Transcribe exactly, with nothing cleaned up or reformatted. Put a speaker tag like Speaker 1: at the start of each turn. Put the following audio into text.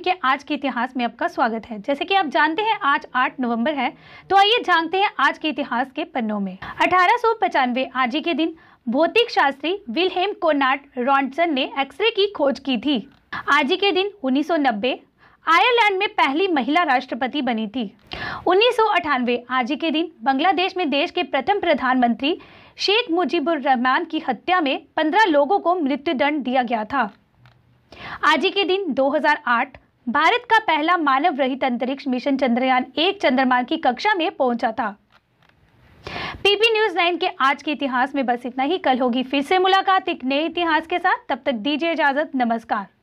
Speaker 1: के आज के इतिहास में आपका स्वागत है। जैसे कि आप जानते हैं आज आठ नवंबर है, तो आइए जानते हैं आज के इतिहास के पन्नों में। अठारह सौ पचानवे आज ही के दिन भौतिक शास्त्री विल्हेम कोनार्ड रॉन्टसन ने एक्सरे की खोज की थी। आज ही के दिन उन्नीस सौ नब्बे आयरलैंड में पहली महिला राष्ट्रपति बनी थी। उन्नीस सौ अठानवे आज ही के दिन बांग्लादेश में देश के प्रथम प्रधानमंत्री शेख मुजीबुर रहमान की हत्या में पंद्रह लोगों को मृत्युदंड दिया गया था। आज ही के दिन दो हज़ार आठ भारत का पहला मानव रहित अंतरिक्ष मिशन चंद्रयान एक चंद्रमा की कक्षा में पहुंचा था। पीपी न्यूज़ नाइन के आज के इतिहास में बस इतना ही। कल होगी फिर से मुलाकात एक नए इतिहास के साथ। तब तक दीजिए इजाजत। नमस्कार।